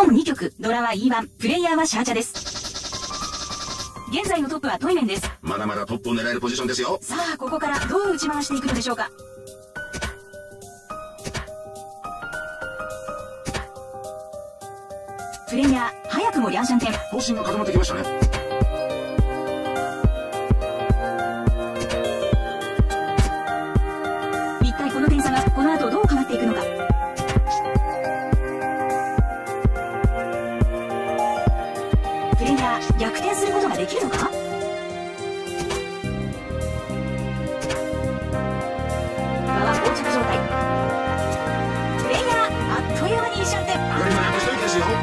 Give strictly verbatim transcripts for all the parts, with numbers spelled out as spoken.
本にきょく、ドラは イーワン、プレイヤーはシャーチャです。現在のトップはトイメンです。 まだまだトップを狙えるポジションですよ。 さあ、ここからどう打ち回していくのでしょうか。プレイヤー、早くもリャンシャンテン。 方針が固まってきましたね。 一体この点差がこの後どう変わっていくのか。プレイヤー、逆転することができるのか。場は膠着状態。プレイヤー、あっという間に一瞬点。 上がりまであと一息ですよ。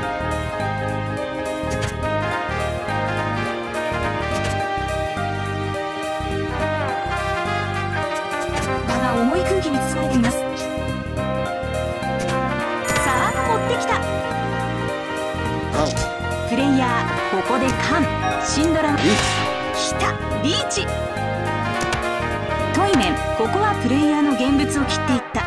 場が重い空気に包まれています。さあ、持ってきた。プレイヤー、ここでカン、シンドラ、きた、リーチ。トイメン、ここはプレイヤーの現物を切っていった。さ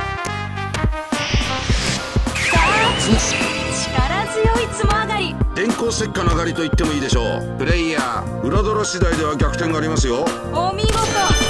あ、力強いつも上がり。 電光石火の上がりと言ってもいいでしょう。プレイヤー、裏ドラ次第では逆転がありますよ。 お見事。